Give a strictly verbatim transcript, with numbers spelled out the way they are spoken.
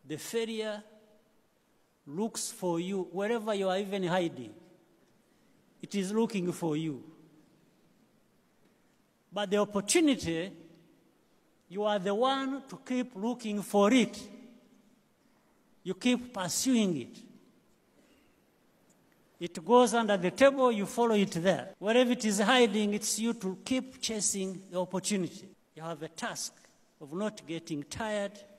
The failure looks for you wherever you are even hiding. It is looking for you. But the opportunity, you are the one to keep looking for it. You keep pursuing it. It goes under the table, you follow it there. Wherever it is hiding, it's you to keep chasing the opportunity. You have a task of not getting tired